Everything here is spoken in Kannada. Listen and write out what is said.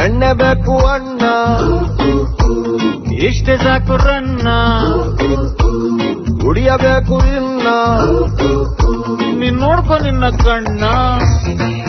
ಎಣ್ಣೆ ಬೇಕು ಅಣ್ಣ, ಇಷ್ಟೇ ಸಾಕು ರನ್ನ, ಕುಡಿಯಬೇಕು ಇನ್ನ, ನೀನ್ ನೋಡ್ಕೊ ನಿನ್ನ ಕಣ್ಣ.